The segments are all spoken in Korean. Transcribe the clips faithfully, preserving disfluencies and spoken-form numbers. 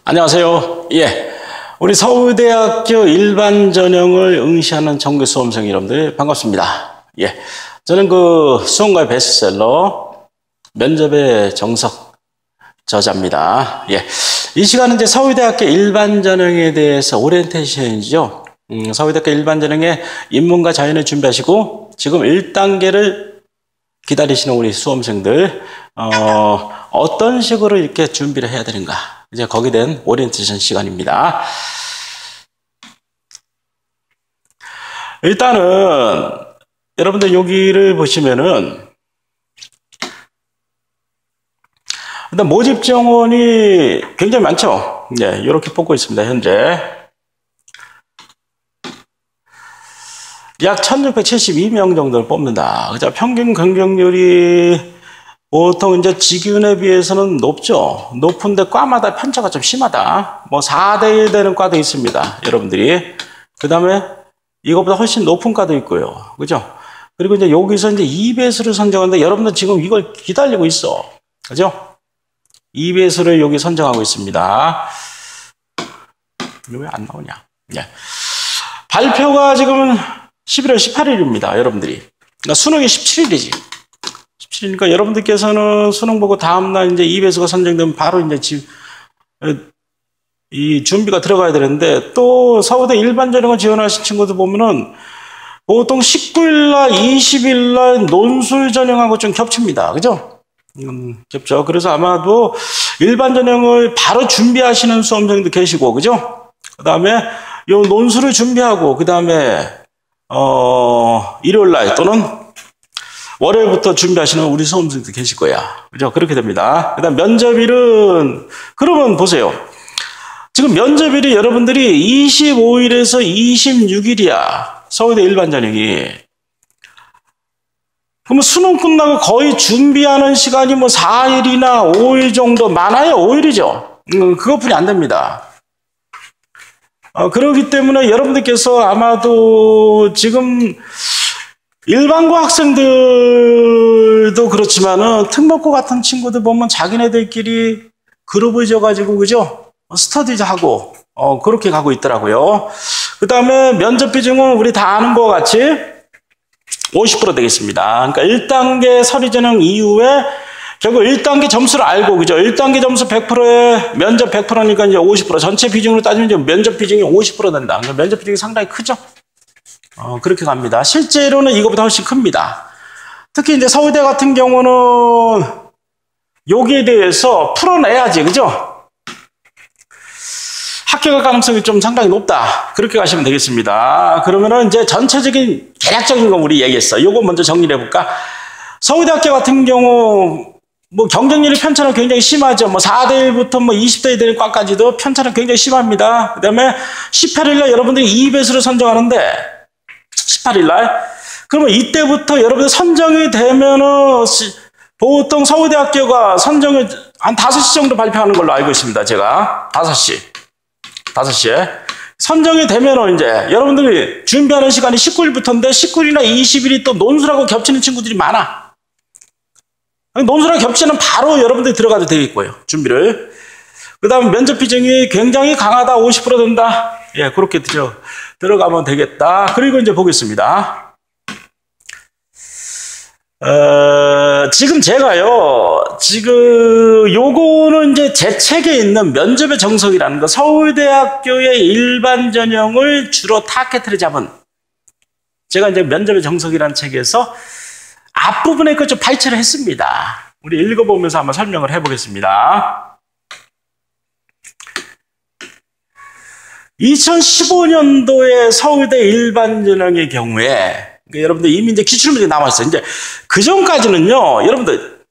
안녕하세요. 예, 우리 서울대학교 일반 전형을 응시하는 전국 수험생 여러분들 반갑습니다. 예, 저는 그 수험가의 베스트셀러 면접의 정석 저자입니다. 예, 이 시간은 이제 서울대학교 일반 전형에 대해서 오리엔테이션이죠. 음, 서울대학교 일반 전형의 인문과 자연을 준비하시고 지금 일 단계를 기다리시는 우리 수험생들 어, 어떤 식으로 이렇게 준비를 해야 되는가, 이제 거기에 대한 오리엔테이션 시간입니다. 일단은 여러분들 여기를 보시면은 일단 모집 정원이 굉장히 많죠. 네, 이렇게 뽑고 있습니다. 현재 약 천육백칠십이 명 정도를 뽑는다. 그죠? 평균 경쟁률이 보통 이제 직윤에 비해서는 높죠. 높은데 과마다 편차가 좀 심하다. 뭐 사 대 일 되는 과도 있습니다. 여러분들이. 그 다음에 이것보다 훨씬 높은 과도 있고요. 그죠? 그리고 이제 여기서 이제 이 배수를 선정하는데 여러분들 지금 이걸 기다리고 있어. 그죠? 이 배수를 여기 선정하고 있습니다. 이거 왜 안 나오냐? 네. 발표가 지금은 십일월 십팔일입니다. 여러분들이. 그러니까 수능이 십칠일이지. 십칠일이니까 여러분들께서는 수능 보고 다음날 이제 이 배수가 선정되면 바로 이제 지, 이 준비가 들어가야 되는데, 또 서울대 일반 전형을 지원하신 친구들 보면은 보통 십구일날, 이십일날 논술 전형하고 좀 겹칩니다. 그죠? 음, 겹죠. 그래서 아마도 일반 전형을 바로 준비하시는 수험생도 계시고, 그죠? 그 다음에 요 논술을 준비하고, 그 다음에 어, 일요일날 또는 월요일부터 준비하시는 우리 수험생도 계실 거야. 그죠? 그렇게 됩니다. 그 다음 면접일은, 그러면 보세요. 지금 면접일이 여러분들이 이십오일에서 이십육일이야. 서울대 일반 전형이. 그러면 수능 끝나고 거의 준비하는 시간이 뭐 사일이나 오일 정도, 많아야 오일이죠. 음, 그것뿐이 안 됩니다. 어, 그렇기 때문에 여러분들께서 아마도 지금 일반고 학생들도 그렇지만은 특목고 같은 친구들 보면 자기네들끼리 그룹을 져가지고, 그죠? 스터디즈 하고, 어, 그렇게 가고 있더라고요. 그 다음에 면접 비중은 우리 다 아는 것 같이 오십 퍼센트 되겠습니다. 그러니까 일 단계 서류 전형 이후에 결국 일 단계 점수를 알고, 그죠? 일 단계 점수 백 퍼센트에 면접 백 퍼센트니까 이제 오십 퍼센트. 전체 비중으로 따지면 이제 면접 비중이 오십 퍼센트 된다. 그러니까 면접 비중이 상당히 크죠? 어, 그렇게 갑니다. 실제로는 이거보다 훨씬 큽니다. 특히 이제 서울대 같은 경우는 여기에 대해서 풀어내야지, 그죠? 합격할 가능성이 좀 상당히 높다. 그렇게 가시면 되겠습니다. 그러면은 이제 전체적인 대략적인 거 우리 얘기했어. 요거 먼저 정리를 해볼까? 서울대학교 같은 경우 뭐 경쟁률이 편차는 굉장히 심하죠. 뭐 사 대 일부터 뭐 이십 대 일 되는 과까지도 편차는 굉장히 심합니다. 그 다음에 십팔일날 여러분들이 이 배수를 선정하는데, 십팔일날. 그러면 이때부터 여러분들 선정이 되면은 보통 서울대학교가 선정을 한 다섯 시 정도 발표하는 걸로 알고 있습니다. 제가. 다섯 시. 다섯 시에. 선정이 되면은 이제 여러분들이 준비하는 시간이 십구일부터인데 십구일이나 이십일이 또 논술하고 겹치는 친구들이 많아. 논술하고 겹치는 바로 여러분들이 들어가도 되겠고요. 준비를. 그 다음 면접 비중이 굉장히 강하다. 오십 퍼센트 된다. 예, 그렇게 들어, 들어가면 되겠다. 그리고 이제 보겠습니다. 어, 지금 제가요, 지금 요거는 이제 제 책에 있는 면접의 정석이라는 거, 서울대학교의 일반 전형을 주로 타겟으로 잡은, 제가 이제 면접의 정석이라는 책에서 앞부분에 그 좀 발췌를 했습니다. 우리 읽어보면서 한번 설명을 해보겠습니다. 이천십오년도에 서울대 일반 전형의 경우에, 그러니까 여러분들 이미 이제 기출문제 남았어요. 이제 그 전까지는요, 여러분들,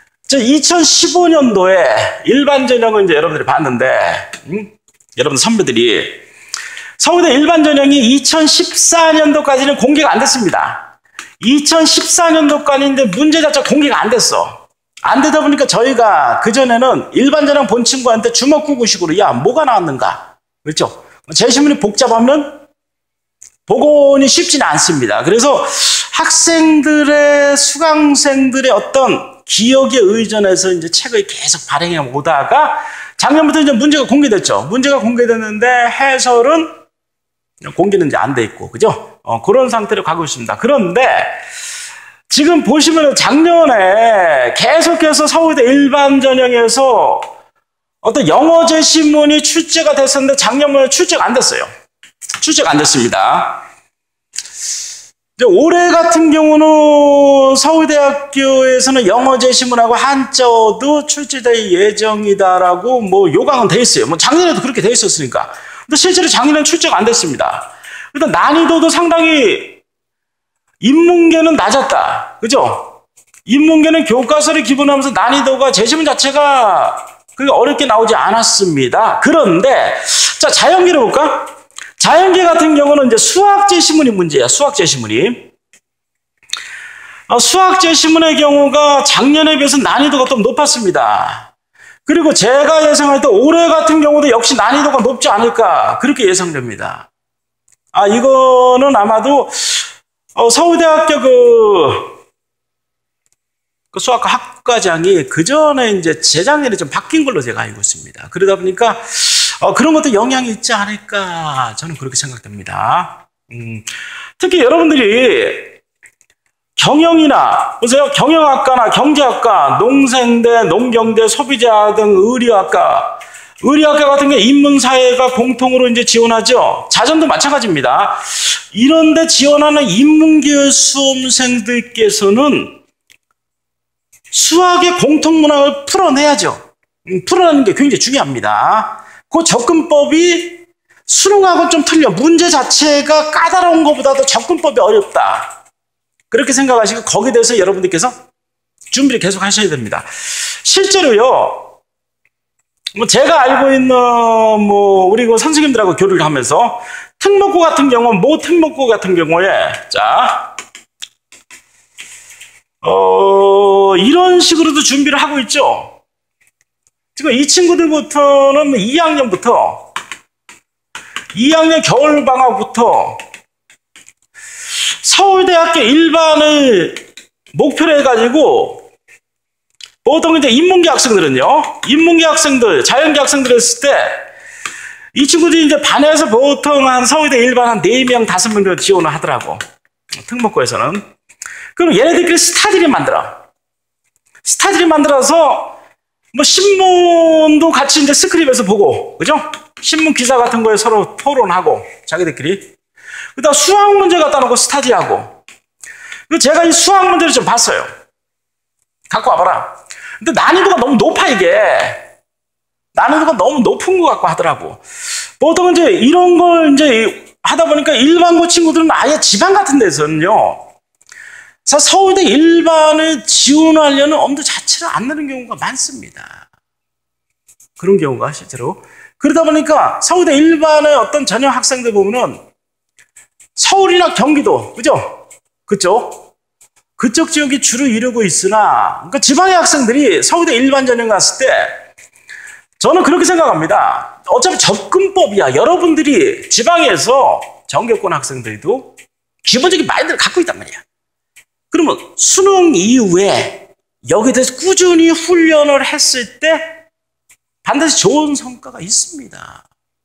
이천십오년도에 일반 전형은 이제 여러분들이 봤는데, 음? 여러분들 선배들이 서울대 일반 전형이 이천십사년도까지는 공개가 안 됐습니다. 이천십사년도까지인데 문제 자체가 공개가 안 됐어. 안 되다 보니까 저희가 그전에는 일반 전형 본 친구한테 주먹구구식으로, 야, 뭐가 나왔는가? 그렇죠? 제시문이 복잡하면 복원이 쉽지는 않습니다. 그래서 학생들의, 수강생들의 어떤 기억에 의존해서 이제 책을 계속 발행해 오다가 작년부터 이제 문제가 공개됐죠. 문제가 공개됐는데 해설은 공개는 이제 안 돼 있고, 그죠? 어, 그런 상태로 가고 있습니다. 그런데 지금 보시면 작년에 계속해서 서울대 일반 전형에서 어떤 영어제 신문이 출제가 됐었는데 작년에 출제가 안 됐어요. 출제가 안 됐습니다. 올해 같은 경우는 서울대학교에서는 영어제 신문하고 한자어도 출제될 예정이다라고 뭐 요강은 돼 있어요. 뭐 작년에도 그렇게 돼 있었으니까. 근데 실제로 작년에는 출제가 안 됐습니다. 일단 난이도도 상당히 인문계는 낮았다. 그죠? 인문계는 교과서를 기본으로 하면서 난이도가 제시문 자체가 그게 어렵게 나오지 않았습니다. 그런데 자, 자연계를 볼까? 자연계 같은 경우는 이제 수학제 시문이 문제야. 수학제 시문이. 어, 수학제 시문의 경우가 작년에 비해서 난이도가 좀 높았습니다. 그리고 제가 예상할 때 올해 같은 경우도 역시 난이도가 높지 않을까 그렇게 예상됩니다. 아, 이거는 아마도 어, 서울대학교 그, 그 수학과 학과장이 그 전에 이제 재작년에 좀 바뀐 걸로 제가 알고 있습니다. 그러다 보니까 어, 그런 것도 영향이 있지 않을까 저는 그렇게 생각됩니다. 음, 특히 여러분들이 경영이나 보세요. 경영학과나 경제학과, 농생대, 농경대, 소비자 등 의료학과, 의료학과 같은 게 인문사회가 공통으로 이제 지원하죠. 자전도 마찬가지입니다. 이런데 지원하는 인문계열 수험생들께서는 수학의 공통문항을 풀어내야죠. 음, 풀어내는 게 굉장히 중요합니다. 그 접근법이 수능하고 좀 틀려. 문제 자체가 까다로운 것보다도 접근법이 어렵다. 그렇게 생각하시고 거기에 대해서 여러분들께서 준비를 계속 하셔야 됩니다. 실제로요, 뭐 제가 알고 있는 뭐 우리 그 선생님들하고 교류를 하면서 특목고 같은 경우, 모 특목고 같은 경우에 자, 어 이런 식으로도 준비를 하고 있죠. 지금 이 친구들부터는 이 학년부터 이 학년 겨울방학부터 서울대학교 일반을 목표로 해가지고 보통 이제 인문계 학생들은요, 인문계 학생들, 자연계 학생들 했을 때 이 친구들이 이제 반에서 보통 한 서울대 일반 한 네 명, 다섯 명 정도 지원을 하더라고. 특목고에서는. 그럼 얘네들끼리 스타디를 만들어. 스타디를 만들어서 뭐 신문도 같이 이제 스크립에서 보고, 그죠? 신문 기사 같은 거에 서로 토론하고, 자기들끼리. 그다음 수학 문제 갖다 놓고 스타디하고. 제가 이 수학 문제를 좀 봤어요. 갖고 와봐라. 근데 난이도가 너무 높아, 이게. 난이도가 너무 높은 것 같고 하더라고. 보통 이제 이런 걸 이제 하다 보니까 일반고 친구들은 아예 지방 같은 데서는요, 서울대 일반을 지원하려는 엄두 자체를 안 내는 경우가 많습니다. 그런 경우가 실제로. 그러다 보니까 서울대 일반의 어떤 전형 학생들 보면은 서울이나 경기도, 그죠? 그쪽? 그쪽 지역이 주를 이루고 있으나, 그러니까 지방의 학생들이 서울대 일반 전형 갔을 때, 저는 그렇게 생각합니다. 어차피 접근법이야. 여러분들이 지방에서 전교권 학생들도 기본적인 마인드를 갖고 있단 말이야. 그러면 수능 이후에 여기에 대해서 꾸준히 훈련을 했을 때 반드시 좋은 성과가 있습니다.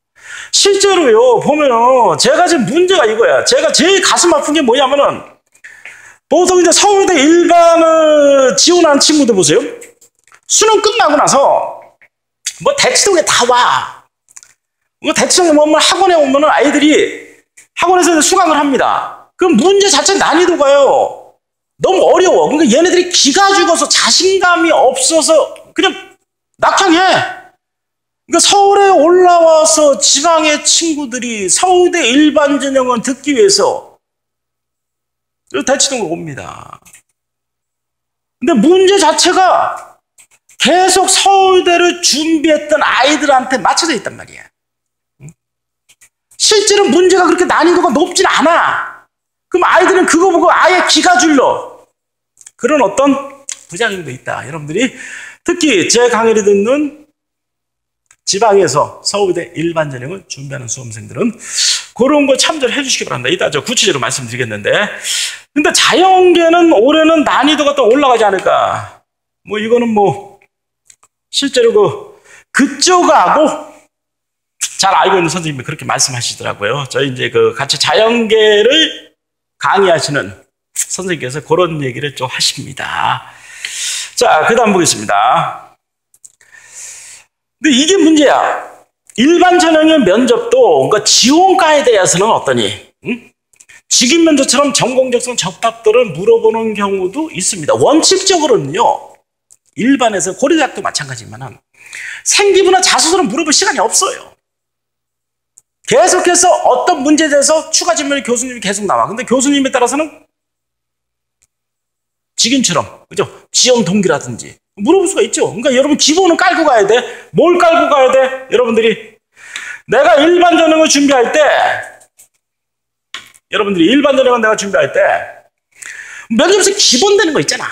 실제로요, 보면은 제가 지금 문제가 이거야. 제가 제일 가슴 아픈 게 뭐냐면은 보통 이제 서울대 일반을 지원한 친구들 보세요. 수능 끝나고 나서 뭐 대치동에 다 와. 뭐 대치동에 오면 학원에 오면은 아이들이 학원에서 수강을 합니다. 그럼 문제 자체 난이도가요, 너무 어려워. 그러니까 얘네들이 기가 죽어서 자신감이 없어서 그냥 낙향해. 그러니까 서울에 올라와서 지방의 친구들이 서울대 일반 전형을 듣기 위해서 대치동을 옵니다. 근데 문제 자체가 계속 서울대를 준비했던 아이들한테 맞춰져 있단 말이야. 실제로 문제가 그렇게 난이도가 높진 않아. 그럼 아이들은 그거 보고 아예 기가 줄러. 그런 어떤 부작용도 있다. 여러분들이 특히 제 강의를 듣는 지방에서 서울대 일반 전형을 준비하는 수험생들은 그런 거 참조를 해주시기 바랍니다. 이따 저 구체적으로 말씀드리겠는데. 근데 자연계는 올해는 난이도가 또 올라가지 않을까. 뭐 이거는 뭐 실제로 그 그쪽하고 잘 알고 있는 선생님이 그렇게 말씀하시더라고요. 저희 이제 그 같이 자연계를 강의하시는 선생님께서 그런 얘기를 좀 하십니다. 자, 그 다음 보겠습니다. 근데 이게 문제야. 일반 전형의 면접도, 그러니까 지원과에 대해서는 어떠니? 응? 직인 면접처럼 전공적성 접합도를 물어보는 경우도 있습니다. 원칙적으로는요, 일반에서 고려대학도 마찬가지지만 생기부나 자소서를 물어볼 시간이 없어요. 계속해서 어떤 문제에 대해서 추가 질문이 교수님이 계속 나와. 근데 교수님에 따라서는 직인처럼, 그죠? 지원 동기라든지 물어볼 수가 있죠. 그러니까 여러분 기본은 깔고 가야 돼. 뭘 깔고 가야 돼? 여러분들이 내가 일반 전형을 준비할 때, 여러분들이 일반 전형을 내가 준비할 때 면접에서 기본 되는 거 있잖아.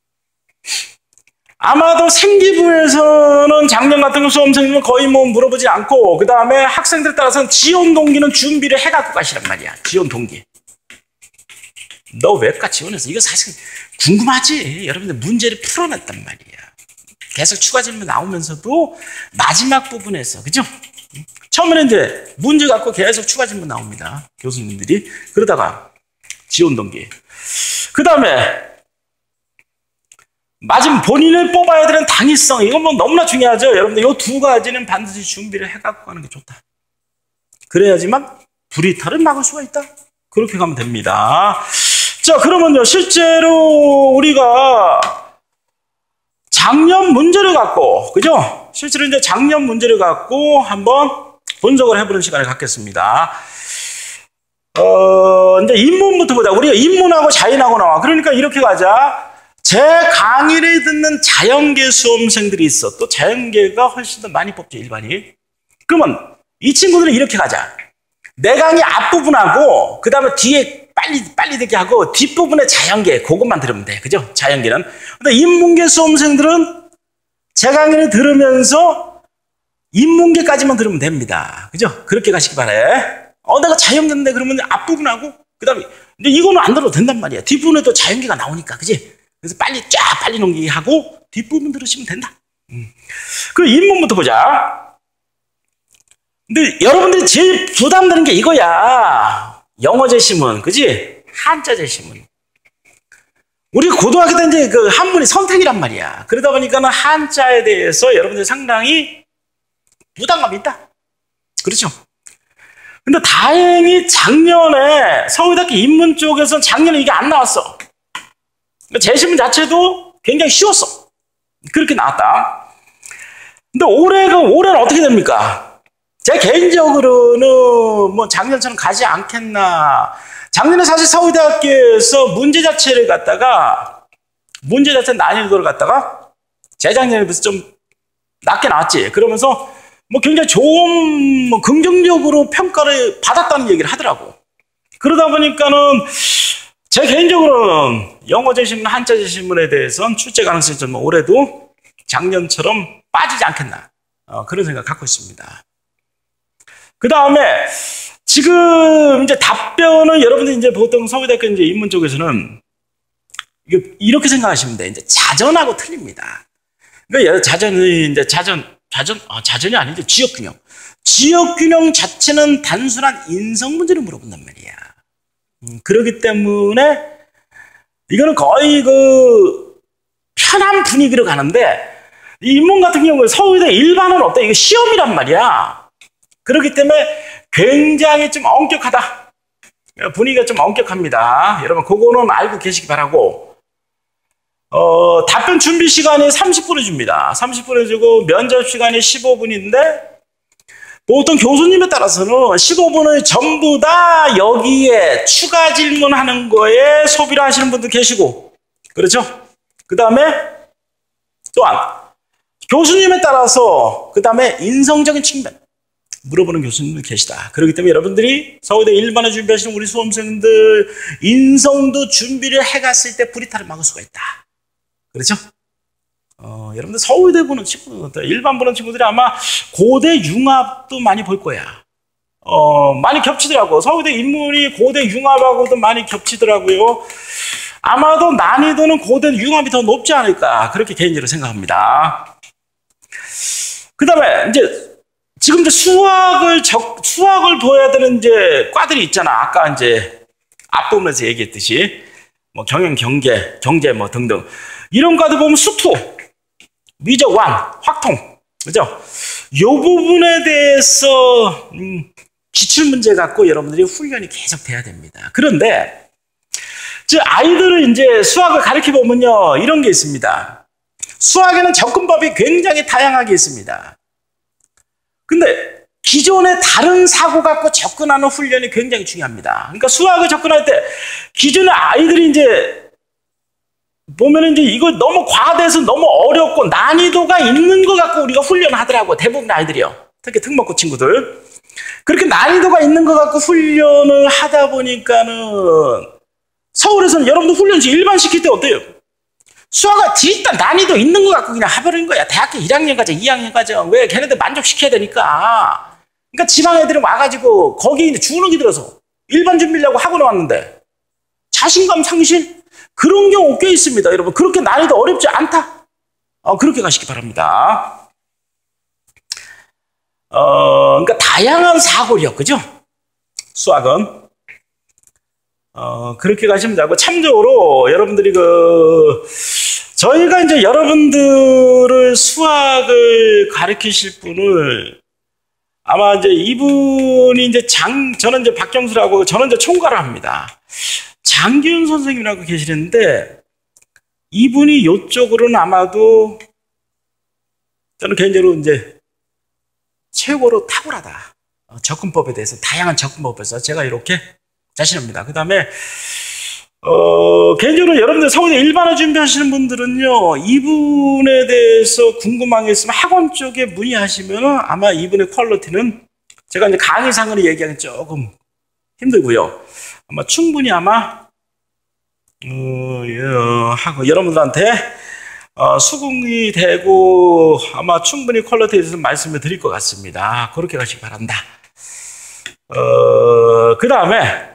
아마도 생기부에서는 작년 같은 경우 수험생님은 거의 뭐 물어보지 않고, 그 다음에 학생들에 따라서는 지원 동기는 준비를 해갖고 가시란 말이야. 지원 동기. 너 왜과 지원했어? 이거 사실 궁금하지? 여러분들 문제를 풀어냈단 말이야. 계속 추가 질문 나오면서도 마지막 부분에서, 그죠? 처음에는 이제 문제 갖고 계속 추가 질문 나옵니다. 교수님들이. 그러다가 지원 동기. 그 다음에 마지막 본인을 뽑아야 되는 당위성. 이건 뭐 너무나 중요하죠. 여러분들 이 두 가지는 반드시 준비를 해갖고 가는 게 좋다. 그래야지만 불이탈을 막을 수가 있다. 그렇게 가면 됩니다. 자, 그러면요, 실제로 우리가 작년 문제를 갖고, 그죠? 실제로 이제 작년 문제를 갖고 한번 분석을 해보는 시간을 갖겠습니다. 어, 이제 인문부터 보자. 우리가 인문하고 자연하고 나와. 그러니까 이렇게 가자. 제 강의를 듣는 자연계 수험생들이 있어. 또 자연계가 훨씬 더 많이 뽑죠, 일반이. 그러면 이 친구들은 이렇게 가자. 내 강의 앞부분하고, 그 다음에 뒤에 빨리, 빨리 듣게 하고, 뒷부분에 자연계, 그것만 들으면 돼. 그죠? 자연계는. 근데 인문계 수험생들은 제 강의를 들으면서 인문계까지만 들으면 됩니다. 그죠? 그렇게 가시기 바래. 어, 내가 자연계 듣는데 그러면 앞부분하고, 그 다음에, 근데 이거는 안 들어도 된단 말이야. 뒷부분에 또 자연계가 나오니까. 그지? 그래서 빨리 쫙 빨리 넘기게 하고, 뒷부분 들으시면 된다. 음. 그 인문부터 보자. 근데 여러분들이 제일 부담되는 게 이거야. 영어 제시문, 그지? 한자 제시문. 우리 고등학교 때 이제 그 한문이 선택이란 말이야. 그러다 보니까는 한자에 대해서 여러분들이 상당히 부담감이 있다. 그렇죠? 근데 다행히 작년에 서울대학교 인문 쪽에서는 작년에 이게 안 나왔어. 제시문 자체도 굉장히 쉬웠어. 그렇게 나왔다. 근데 올해가, 올해는 어떻게 됩니까? 제 개인적으로는 뭐 작년처럼 가지 않겠나. 작년에 사실 서울대학교에서 문제 자체를 갖다가, 문제 자체 난이도를 갖다가 재작년에 비해서 좀 낮게 나왔지. 그러면서 뭐 굉장히 좋은, 뭐 긍정적으로 평가를 받았다는 얘기를 하더라고. 그러다 보니까는 제 개인적으로는 영어 제시문, 한자 제시문에 대해서는 출제 가능성이 좀 올해도 작년처럼 빠지지 않겠나. 어, 그런 생각 갖고 있습니다. 그 다음에 지금 이제 답변은 여러분들이 이제 보통 서울대학교 이제 인문 쪽에서는 이렇게 생각하시면 돼. 이제 자전하고 틀립니다. 그러니까 자전이 이제 자전, 자전, 아, 자전이 아니죠. 지역균형. 지역균형 자체는 단순한 인성 문제를 물어본단 말이야. 음, 그렇기 때문에 이거는 거의 그 편한 분위기로 가는데, 이 인문 같은 경우에 서울대 일반은 어때? 이거 시험이란 말이야. 그렇기 때문에 굉장히 좀 엄격하다. 분위기가 좀 엄격합니다. 여러분, 그거는 알고 계시기 바라고. 어, 답변 준비 시간이 삼십 분을 줍니다. 삼십 분을 주고 면접 시간이 십오 분인데, 보통 교수님에 따라서는 십오 분을 전부 다 여기에 추가 질문하는 거에 소비를 하시는 분도 계시고, 그렇죠? 그 다음에 또한 교수님에 따라서 그 다음에 인성적인 측면 물어보는 교수님들 계시다. 그렇기 때문에 여러분들이 서울대 일반에 준비하시는 우리 수험생들 인성도 준비를 해갔을 때 불이탈을 막을 수가 있다. 그렇죠? 어, 여러분들 서울대 보는 친구들, 일반 보는 친구들이 아마 고대 융합도 많이 볼 거야. 어, 많이 겹치더라고. 서울대 인문이 고대 융합하고도 많이 겹치더라고요. 아마도 난이도는 고대 융합이 더 높지 않을까. 그렇게 개인적으로 생각합니다. 그 다음에, 이제, 지금 이제 수학을 적, 수학을 보여야 되는 이제 과들이 있잖아. 아까 이제 앞부분에서 얘기했듯이. 뭐 경영, 경제, 경제 뭐 등등. 이런 과들 보면 수투, 미적, 완, 확통. 그죠? 요 부분에 대해서, 음, 기출문제 갖고 여러분들이 훈련이 계속 돼야 됩니다. 그런데, 즉, 아이들을 이제 수학을 가르쳐 보면요, 이런 게 있습니다. 수학에는 접근법이 굉장히 다양하게 있습니다. 근데, 기존의 다른 사고 갖고 접근하는 훈련이 굉장히 중요합니다. 그러니까 수학을 접근할 때, 기존의 아이들이 이제, 보면은 이제 이거 너무 과대해서 너무 어렵고 난이도가 있는 것 갖고 우리가 훈련하더라고. 대부분 아이들이요. 특히 특목고 친구들. 그렇게 난이도가 있는 것 갖고 훈련을 하다 보니까는 서울에서는 여러분들 훈련시 일반 시킬 때 어때요? 수학은 일단 난이도 있는 것 갖고 그냥 해버리는 거야. 대학교 일 학년 과정, 이 학년 과정. 왜? 걔네들 만족시켜야 되니까. 그러니까 지방 애들이 와가지고 거기 이제 주눅이 들어서 일반 준비하려고 학원에 왔는데 자신감 상실? 그런 경우 꽤 있습니다. 여러분, 그렇게 난이도 어렵지 않다. 어, 그렇게 가시기 바랍니다. 어, 그러니까 다양한 사고력, 그죠? 수학은. 어, 그렇게 가시면 되고, 참조로 여러분들이 그, 저희가 이제 여러분들을 수학을 가르치실 분을 아마 이제 이분이 이제 장, 저는 이제 박경수라고, 저는 이제 총괄을 합니다. 장기훈 선생님이라고 계시는데 이분이 이쪽으로는 아마도 저는 개인적으로 이제 최고로 탁월하다. 접근법에 대해서 다양한 접근법에서 제가 이렇게 자신합니다. 그 다음에 어, 개인적으로 여러분들 서울대 일반화 준비하시는 분들은요 이분에 대해서 궁금한 게 있으면 학원 쪽에 문의하시면 아마 이분의 퀄리티는 제가 이제 강의상으로 얘기하기 조금 힘들고요. 아마 충분히 아마 어, 예, 하고 여러분들한테 어, 수긍이 되고 아마 충분히 퀄리티에 대해서 말씀을 드릴 것 같습니다. 그렇게 가시기 바란다. 어, 그 다음에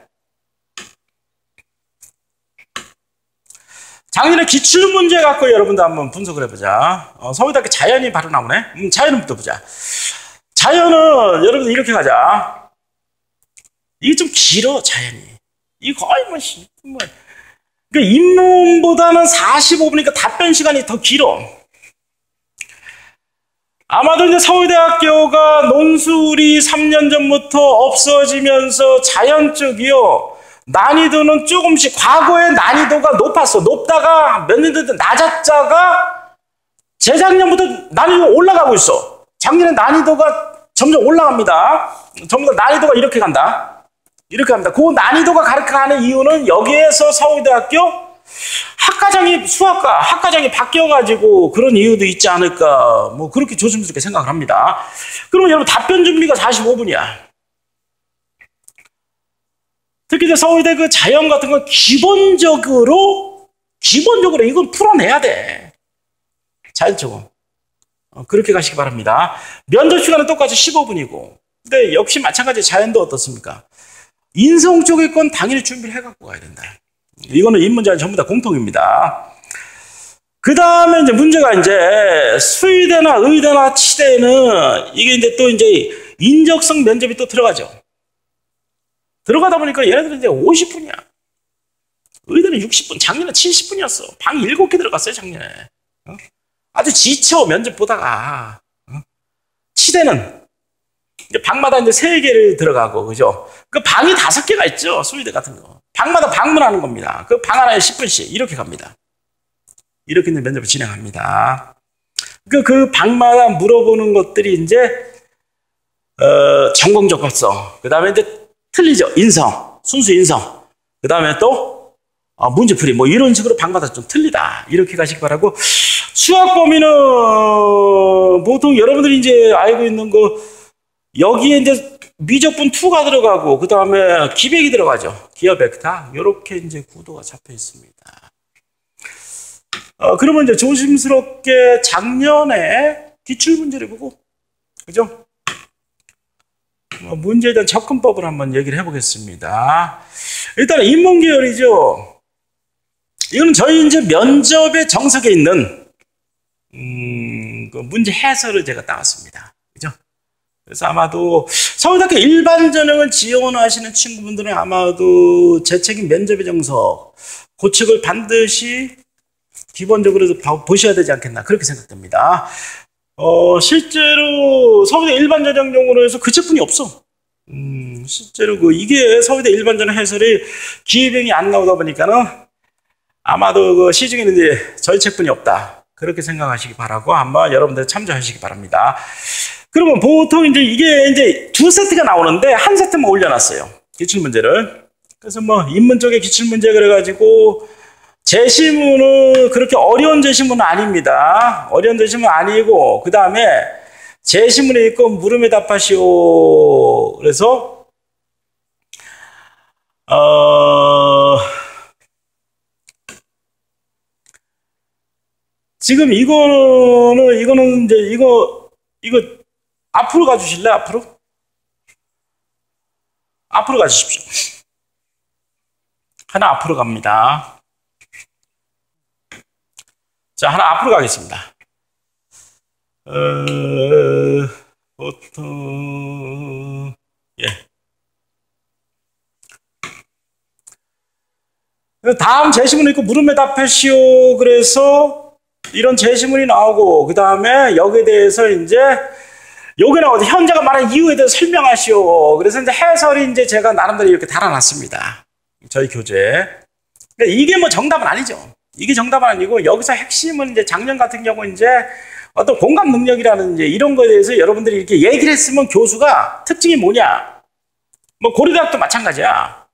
작년에 기출문제 갖고 여러분들 한번 분석을 해보자. 어, 서울대학교 자연이 바로 나오네. 음, 자연부터 보자. 자연은 여러분들 이렇게 가자. 이게 좀 길어, 자연이. 이 거의 뭐, 뭐. 그러니까 인문보다는 사십오 분이니까 답변 시간이 더 길어. 아마도 이제 서울대학교가 논술이 삼 년 전부터 없어지면서 자연 쪽이요. 난이도는 조금씩, 과거에 난이도가 높았어. 높다가 몇 년 됐든 낮았다가 재작년부터 난이도가 올라가고 있어. 작년에 난이도가 점점 올라갑니다. 전부 다 난이도가 이렇게 간다. 이렇게 합니다. 그 난이도가 가르쳐가는 이유는 여기에서 서울대학교 학과장이 수학과 학과장이 바뀌어가지고 그런 이유도 있지 않을까. 뭐 그렇게 조심스럽게 생각을 합니다. 그러면 여러분 답변 준비가 사십오 분이야. 특히 이제 서울대 그 자연 같은 건 기본적으로 기본적으로 이건 풀어내야 돼. 자연적으로. 어, 그렇게 가시기 바랍니다. 면접 시간은 똑같이 십오 분이고. 근데 역시 마찬가지 자연도 어떻습니까? 인성 쪽의 건 당연히 준비를 해갖고 가야 된다. 이거는 인문자는 전부 다 공통입니다. 그 다음에 이제 문제가 이제 수의대나 의대나 치대는 이게 이제 또 이제 인적성 면접이 또 들어가죠. 들어가다 보니까 얘네들은 이제 오십 분이야. 의대는 육십 분, 작년에 칠십 분이었어. 방이 일곱 개 들어갔어요, 작년에. 어? 아주 지쳐, 면접 보다가. 어? 치대는 이제 방마다 이제 세 개를 들어가고, 그죠? 그 방이 다섯 개가 있죠, 수의대 같은 거. 방마다 방문하는 겁니다. 그 방 하나에 십 분씩 이렇게 갑니다. 이렇게 이제 면접을 진행합니다. 그, 그 방마다 물어보는 것들이 이제, 어, 전공 적합성. 그 다음에 이제 틀리죠. 인성, 순수 인성. 그 다음에 또, 어, 문제풀이. 뭐 이런 식으로 방마다 좀 틀리다. 이렇게 가시기 바라고. 수학 범위는 보통 여러분들이 이제 알고 있는 거, 여기에 이제 미적분 이가 들어가고, 그 다음에 기백이 들어가죠. 기하 벡터. 이렇게 이제 구도가 잡혀 있습니다. 어, 그러면 이제 조심스럽게 작년에 기출문제를 보고, 그죠? 문제에 대한 접근법을 한번 얘기를 해보겠습니다. 일단 인문계열이죠. 이거는 저희 이제 면접의 정석에 있는 음, 그 문제 해설을 제가 따왔습니다. 그죠? 그래서 아마도 서울대학교 일반 전형을 지원하시는 친구분들은 아마도 재책임 면접의 정석 그 책을 반드시 기본적으로 보셔야 되지 않겠나 그렇게 생각됩니다. 어, 실제로 서울대 일반 전형용으로 해서 그 책뿐이 없어. 음, 실제로 그 이게 서울대 일반 전형 해설이 기회병이 안 나오다 보니까는 아마도 그 시중에는 이제 저희 책뿐이 없다. 그렇게 생각하시기 바라고 한번 여러분들 참조하시기 바랍니다. 그러면 보통 이제 이게 이제 두 세트가 나오는데 한 세트만 올려놨어요. 기출문제를. 그래서 뭐 인문 쪽에 기출문제 그래가지고 제시문은 그렇게 어려운 제시문은 아닙니다. 어려운 제시문은 아니고 그 다음에 제시문에 있고 물음에 답하시오. 그래서 어 지금 이거는 이거는 이제 이거 이거 앞으로 가주실래? 앞으로 앞으로 가주십시오. 하나 앞으로 갑니다. 자, 하나 앞으로 가겠습니다. 어, 보통, 예. 다음 제시문이 있고, 물음에 답하시오. 그래서, 이런 제시문이 나오고, 그 다음에 여기에 대해서 이제, 여기 나오죠. 현재가 말한 이유에 대해서 설명하시오. 그래서 이제 해설이 이제 제가 나름대로 이렇게 달아놨습니다. 저희 교재에. 그러니까 이게 뭐 정답은 아니죠. 이게 정답은 아니고 여기서 핵심은 이제 작년 같은 경우 이제 어떤 공감 능력이라는 이제 이런 거에 대해서 여러분들이 이렇게 얘기를 했으면 교수가 특징이 뭐냐? 뭐 고려대학도 마찬가지야.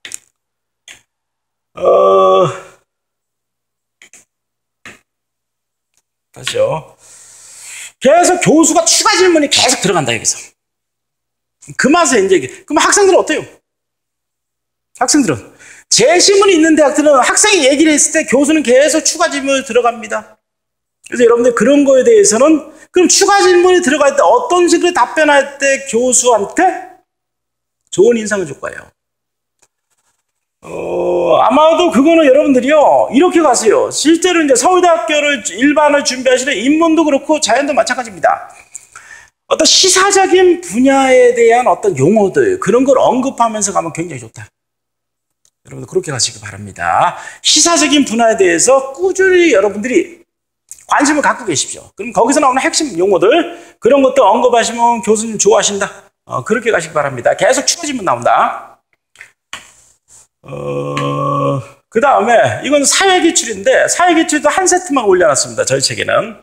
어 다시요. 계속 교수가 추가 질문이 계속 들어간다 여기서. 그 맛에 이제 그럼 학생들은 어때요? 학생들은 제시문이 있는 대학들은 학생이 얘기를 했을 때 교수는 계속 추가 질문이 들어갑니다. 그래서 여러분들 그런 거에 대해서는 그럼 추가 질문이 들어갈 때 어떤 식으로 답변할 때 교수한테 좋은 인상을 줄 거예요. 어, 아마도 그거는 여러분들이요 이렇게 가세요. 실제로 이제 서울대학교를 일반을 준비하시는 인문도 그렇고 자연도 마찬가지입니다. 어떤 시사적인 분야에 대한 어떤 용어들 그런 걸 언급하면서 가면 굉장히 좋다. 여러분들 그렇게 가시기 바랍니다. 시사적인 분야에 대해서 꾸준히 여러분들이 관심을 갖고 계십시오. 그럼 거기서 나오는 핵심 용어들 그런 것들 언급하시면 교수님 좋아하신다. 어, 그렇게 가시기 바랍니다. 계속 추가 질문 나온다. 어, 그 다음에 이건 사회기출인데 사회기출도 한 세트만 올려놨습니다. 저희 책에는.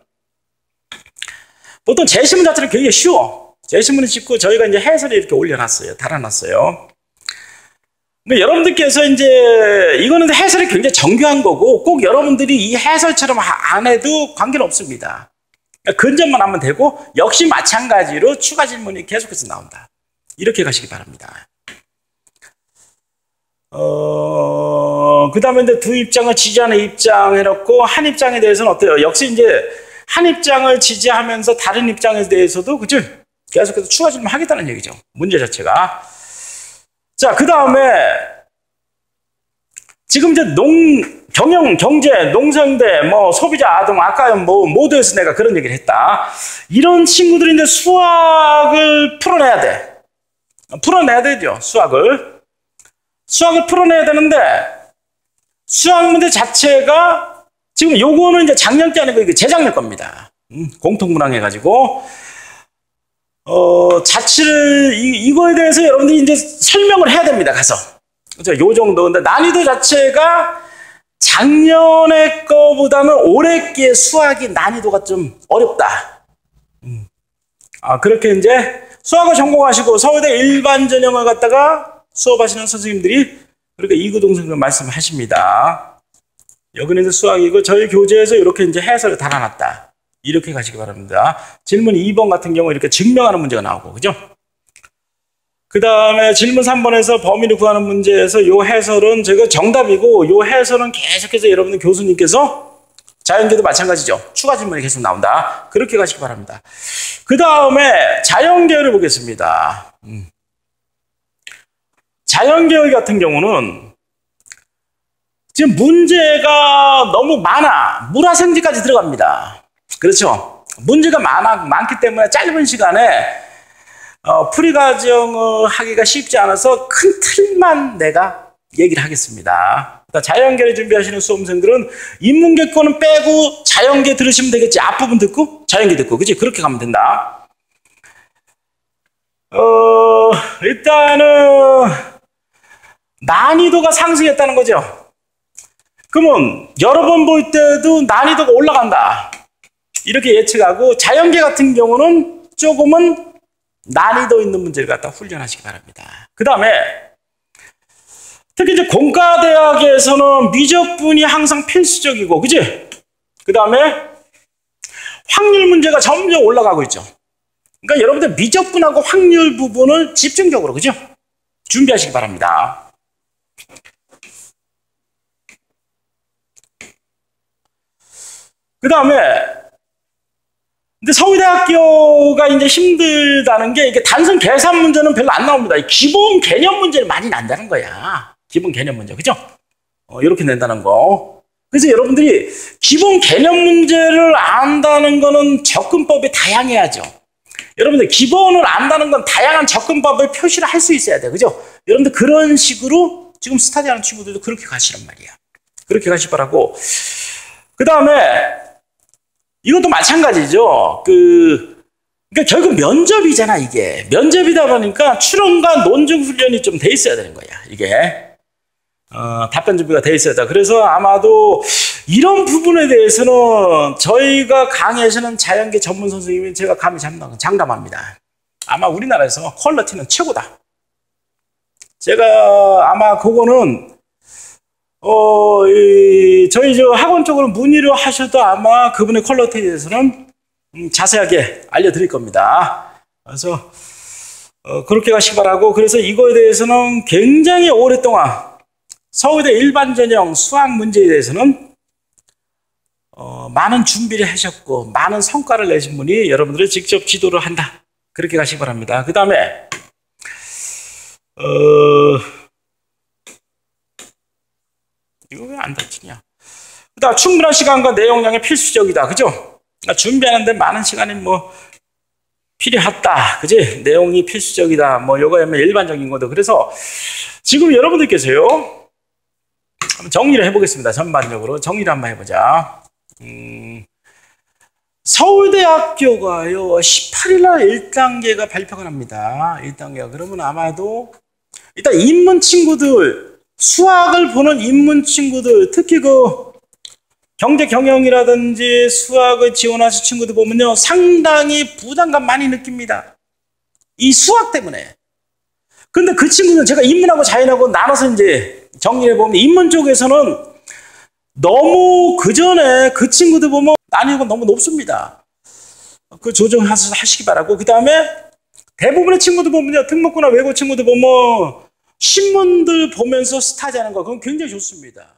보통 제시문 자체는 굉장히 쉬워. 제시문을 찍고 저희가 이제 해설을 이렇게 올려놨어요. 달아놨어요. 근데 여러분들께서 이제 이거는 해설이 굉장히 정교한 거고 꼭 여러분들이 이 해설처럼 안 해도 관계는 없습니다. 근접만 하면 되고 역시 마찬가지로 추가 질문이 계속해서 나온다. 이렇게 가시기 바랍니다. 어, 그 다음에 이제 두 입장을 지지하는 입장 해놓고 한 입장에 대해서는 어때요? 역시 이제 한 입장을 지지하면서 다른 입장에 대해서도 그죠? 계속해서 추가 질문 하겠다는 얘기죠. 문제 자체가. 자, 그 다음에 지금 이제 농, 경영, 경제, 농성대, 뭐 소비자, 아동, 아까 뭐 모두에서 내가 그런 얘기를 했다. 이런 친구들이 이제 수학을 풀어내야 돼. 풀어내야 되죠, 수학을. 수학을 풀어내야 되는데 수학 문제 자체가 지금 요거는 이제 작년 게 아니고 이게 재작년 겁니다. 음, 공통문항 해가지고. 어, 자취를, 이, 이거에 대해서 여러분들이 이제 설명을 해야 됩니다, 가서. 그죠? 요 정도. 근데 난이도 자체가 작년에 거보다는 올해 게 수학이 난이도가 좀 어렵다. 음. 아, 그렇게 이제 수학을 전공하시고 서울대 일반 전형을 갖다가 수업하시는 선생님들이 그렇게 이구동성으로 말씀하십니다. 여기는 이제 수학이고 저희 교재에서 이렇게 이제 해설을 달아놨다. 이렇게 가시기 바랍니다. 질문 이 번 같은 경우 이렇게 증명하는 문제가 나오고, 그죠? 그 다음에 질문 삼 번에서 범위를 구하는 문제에서 요 해설은 제가 정답이고, 요 해설은 계속해서 여러분들 교수님께서 자연계도 마찬가지죠. 추가 질문이 계속 나온다. 그렇게 가시기 바랍니다. 그 다음에 자연계를 보겠습니다. 음. 자연계열 같은 경우는 지금 문제가 너무 많아. 물화생지까지 들어갑니다. 그렇죠? 문제가 많아, 많기 때문에 짧은 시간에 어, 풀이과정을 하기가 쉽지 않아서 큰 틀만 내가 얘기를 하겠습니다. 그러니까 자연계를 준비하시는 수험생들은 인문계 거는 빼고 자연계 들으시면 되겠지. 앞부분 듣고 자연계 듣고, 그치? 그렇게 가면 된다. 어, 일단은 난이도가 상승했다는 거죠. 그러면 여러 번 볼 때도 난이도가 올라간다, 이렇게 예측하고, 자연계 같은 경우는 조금은 난이도 있는 문제를 갖다 훈련하시기 바랍니다. 그 다음에 특히 이제 공과대학에서는 미적분이 항상 필수적이고, 그지? 그 다음에 확률 문제가 점점 올라가고 있죠. 그러니까 여러분들 미적분하고 확률 부분을 집중적으로, 그죠? 준비하시기 바랍니다. 그 다음에 근데 서울대학교가 이제 힘들다는 게, 이게 단순 계산 문제는 별로 안 나옵니다. 기본 개념 문제를 많이 난다는 거야. 기본 개념 문제, 그죠? 어, 이렇게 낸다는 거. 그래서 여러분들이 기본 개념 문제를 안다는 거는 접근법이 다양해야죠. 여러분들 기본을 안다는 건 다양한 접근법을 표시를 할 수 있어야 돼, 그죠? 여러분들 그런 식으로 지금 스터디하는 친구들도 그렇게 가시란 말이야. 그렇게 가시 바라고. 그 다음에 이것도 마찬가지죠. 그, 그러니까 결국 면접이잖아, 이게. 면접이다 보니까 추론과 논증 훈련이 좀 돼 있어야 되는 거야, 이게. 어, 답변 준비가 돼 있어야 돼. 그래서 아마도 이런 부분에 대해서는 저희가 강의하시는 자연계 전문 선생님이 제가 감히 장담합니다. 아마 우리나라에서 퀄리티는 최고다. 제가 아마 그거는 어, 이, 저희 저 학원 쪽으로 문의를 하셔도 아마 그분의 퀄리티에 대해서는 음, 자세하게 알려드릴 겁니다. 그래서 어, 그렇게 가시기 바라고. 그래서 이거에 대해서는 굉장히 오랫동안 서울대 일반 전형 수학 문제에 대해서는 어, 많은 준비를 하셨고 많은 성과를 내신 분이 여러분들을 직접 지도를 한다, 그렇게 가시기 바랍니다. 그 다음에 어, 이거 왜 안 닫히냐? 그다음 충분한 시간과 내용량이 필수적이다, 그죠? 그러니까 준비하는데 많은 시간이 뭐 필요하다, 그지? 내용이 필수적이다, 뭐 요거야면 일반적인 거도. 그래서 지금 여러분들께서요, 한번 정리를 해보겠습니다. 전반적으로 정리를 한번 해보자. 음, 서울대학교가요 십팔 일날 일 단계가 발표가 납니다. 일 단계가. 그러면 아마도 일단 인문 친구들, 수학을 보는 인문 친구들, 특히 그 경제 경영이라든지 수학을 지원하신 친구들 보면요, 상당히 부담감 많이 느낍니다. 이 수학 때문에. 근데 그 친구는 제가 인문하고 자연하고 나눠서 이제 정리해 보면, 인문 쪽에서는 너무 그 전에 그 친구들 보면 난이도가 너무 높습니다. 그 조정하시기 바라고. 그 다음에 대부분의 친구들 보면요, 특목고나 외고 친구들 보면 신문들 보면서 스타디 하는 거, 그건 굉장히 좋습니다.